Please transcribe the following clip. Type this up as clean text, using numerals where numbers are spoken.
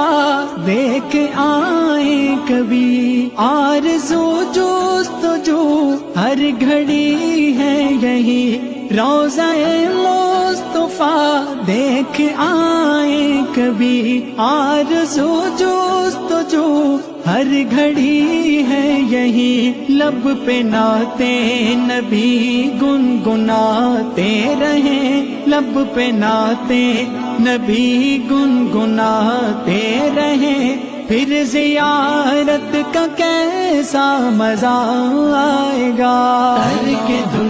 मुस्तफा देख आए कभी। आरज़ू जुस्तजू हर घड़ी है यही, रोज़ा-ए मुस्तफा देख आए कभी। आरज़ू जुस्तजू हर घड़ी है यही, लब पे नाते नबी गुनगुनाते रहे। लब पे नाते नबी गुनगुनाते रहे। फिर ज़ियारत का कैसा मज़ा आएगा।